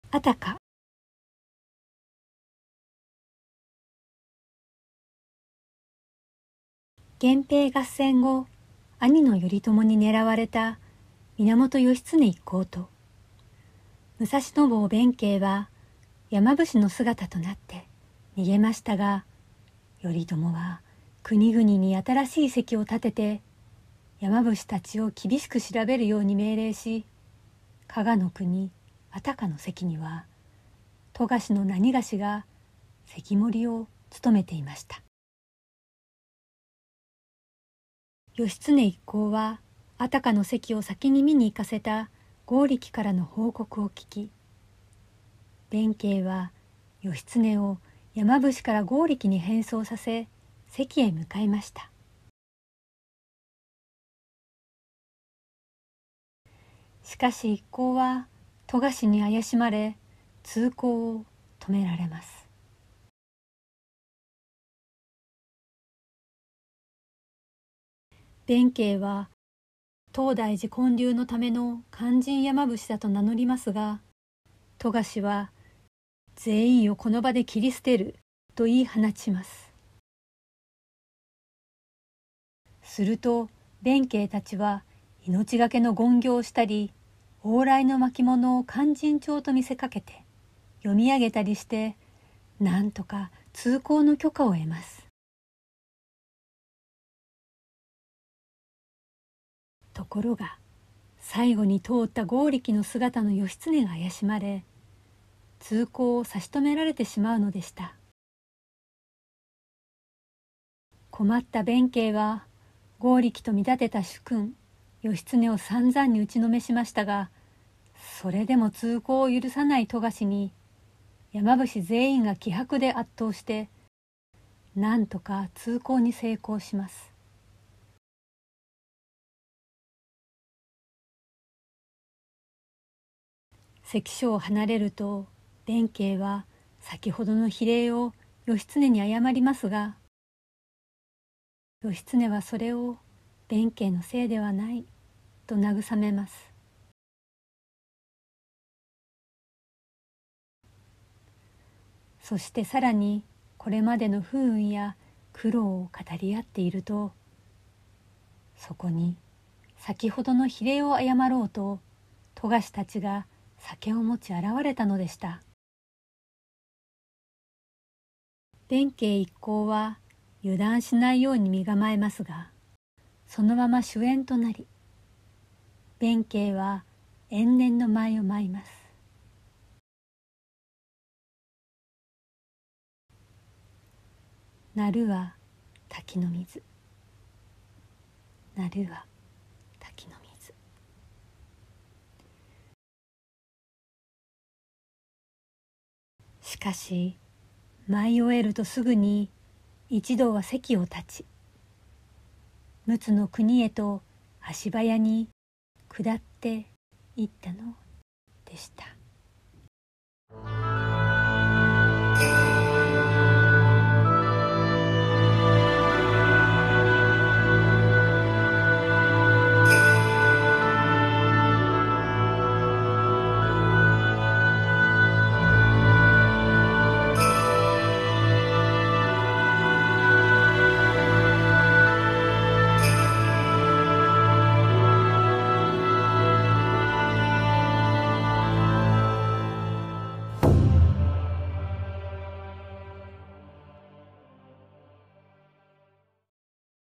あたか。源平合戦後、兄の頼朝に狙われた源義経一行と武蔵野坊弁慶は山伏の姿となって逃げましたが、頼朝は国々に新しい関を立てて山伏たちを厳しく調べるように命令し、加賀の国あたかの関には富樫の何がしが関守を務めていました。義経一行はあたかの関を先に見に行かせた剛力からの報告を聞き、弁慶は義経を山伏から剛力に変装させ関へ向かいました。しかし一行は富樫に怪しまれ通行を止められます。弁慶は東大寺建立のための肝心山伏だと名乗りますが、富樫は全員をこの場で切り捨てると言い放ちます。すると弁慶たちは命がけの言行をしたり、往来の巻物を勧進帳と見せかけて読み上げたりして、なんとか通行の許可を得ます。ところが最後に通った剛力の姿の義経が怪しまれ、通行を差し止められてしまうのでした。困った弁慶は剛力と見立てた主君義経を散々に打ちのめしましたが、それでも通行を許さない富樫に山伏全員が気迫で圧倒して、なんとか通行に成功します。関所を離れると弁慶は先ほどの非礼を義経に謝りますが、義経はそれを弁慶のせいではないと慰めます。そしてさらにこれまでの不運や苦労を語り合っていると、そこに先ほどの非礼を謝ろうと富樫たちが酒を持ち現れたのでした。弁慶一行は油断しないように身構えますが、そのまま主演となり、弁慶は延年の舞を舞います。鳴るは滝の水、鳴るは滝の水。しかし舞い終えるとすぐに一同は席を立ち、陸奥の国へと足早に下っていったのでした。